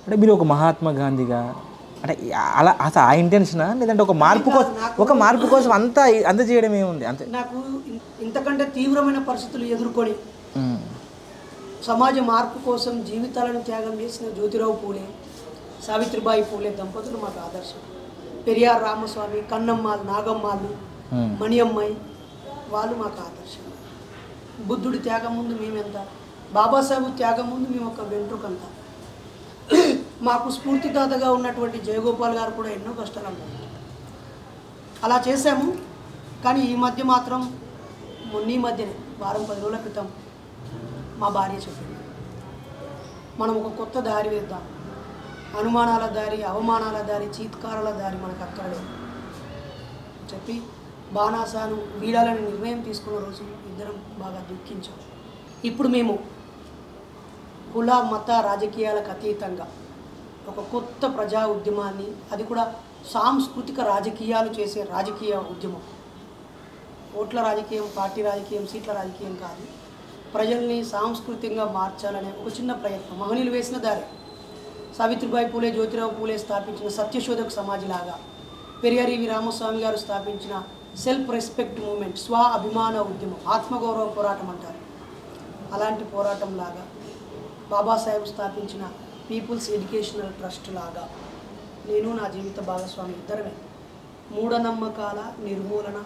అంటే మీరు ఒక మహాత్మా గాంధీగా అంటే అలా అసలు ఆ ఇంటెన్షనా లేదంటే ఒక మార్పు కోసం అంతా చేయడం ఏముంది అంతే? నాకు ఇంతకంటే తీవ్రమైన పరిస్థితులు ఎదుర్కొని సమాజ మార్పు కోసం జీవితాలను త్యాగం చేసిన జ్యోతిరావు పూలే, సావిత్రిబాయి పూలే దంపతులు మాకు ఆదర్శం. పెరియార్ రామస్వామి, కన్నమ్మాళ్ళు, నాగమ్మాళ్ళు, మణియమ్మాయి వాళ్ళు మాకు ఆదర్శం. బుద్ధుడి త్యాగం ముందు మేమెంత, బాబాసాహెబ్ త్యాగం ముందు మేము ఒక వెంట్రుకంత. మాకు స్ఫూర్తిదాతగా ఉన్నటువంటి జయగోపాల్ గారు కూడా ఎన్నో కష్టాలు అనుభవించారు. అలా చేశాము. కానీ ఈ మధ్య మాత్రం ఈ మధ్యనే వారం 10 రోజుల క్రితం మా భార్య చెప్పింది, మనం ఒక కొత్త దారి వేద్దాం, అనుమానాల దారి, అవమానాల దారి, చీత్కారాల దారి మనకు అక్కర్లేదు చెప్పి బాణాసాను వీడాలని నిర్ణయం తీసుకున్న రోజు ఇద్దరం బాగా దుఃఖించాం. ఇప్పుడు మేము కుల మత రాజకీయాలకు అతీతంగా ఒక కొత్త ప్రజా ఉద్యమాన్ని, అది కూడా సాంస్కృతిక రాజకీయాలు చేసే రాజకీయ ఉద్యమం, ఓట్ల రాజకీయం, పార్టీ రాజకీయం, సీట్ల రాజకీయం కాదు, ప్రజల్ని సాంస్కృతికంగా మార్చాలనే ఒక చిన్న ప్రయత్నం. మహనీయులు వేసిన దారి, సావిత్రిబాయి పూలే, జ్యోతిరావు పూలే స్థాపించిన సత్యశోధక సమాజ్ లాగా, పెరియార్ రామస్వామి గారు స్థాపించిన సెల్ఫ్ రెస్పెక్ట్ మూమెంట్, స్వ అభిమాన ఉద్యమం, ఆత్మగౌరవ పోరాటం అంటారు, అలాంటి పోరాటం లాగా, బాబాసాహెబ్ స్థాపించిన పీపుల్స్ ఎడ్యుకేషనల్ ట్రస్ట్ లాగా నేను నా జీవిత భాగస్వామి ఇద్దరమే మూఢనమ్మకాల నిర్మూలన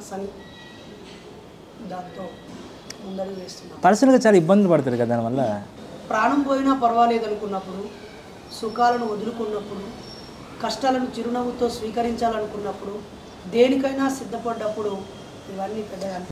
దాంతో ముందడుగు వేస్తున్నాను. పర్సనల్గా చాలా ఇబ్బందులు పడతారు కదా దానివల్ల. ప్రాణం పోయినా పర్వాలేదు అనుకున్నప్పుడు, సుఖాలను వదులుకున్నప్పుడు, కష్టాలను చిరునవ్వుతో స్వీకరించాలనుకున్నప్పుడు, దేనికైనా సిద్ధపడ్డప్పుడు ఇవన్నీ పెద్దగా